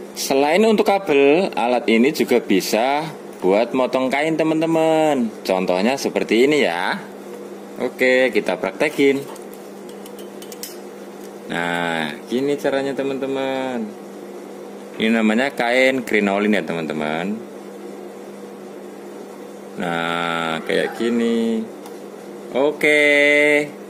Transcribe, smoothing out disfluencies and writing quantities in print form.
Selain untuk kabel, alat ini juga bisa buat motong kain teman-teman. Contohnya seperti ini ya. Oke, kita praktekin. Nah, gini caranya teman-teman. Ini namanya kain krinolin ya teman-teman. Nah, kayak gini. Oke.